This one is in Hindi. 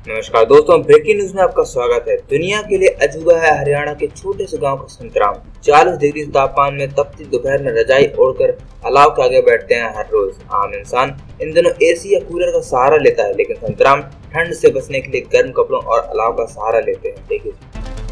नमस्कार दोस्तों, ब्रेकिंग न्यूज में आपका स्वागत है। दुनिया के लिए अजूबा है हरियाणा के छोटे से गांव का संतराम। 40 डिग्री तापमान में तपती दोपहर में रजाई ओढ़कर अलाव के आगे बैठते हैं हर रोज। आम इंसान इन दिनों एसी या कूलर का सहारा लेता है, लेकिन संतराम ठंड से बचने के लिए गर्म कपड़ों और अलाव का सहारा लेते हैं। देखिए